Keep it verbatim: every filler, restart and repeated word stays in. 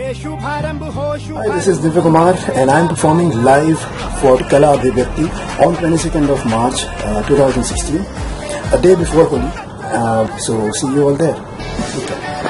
Hi, this is Divya Kumar and I am performing live for Kala Abhivyakti on twenty-second of March uh, two thousand sixteen, a day before Holi. Uh, so see you all there.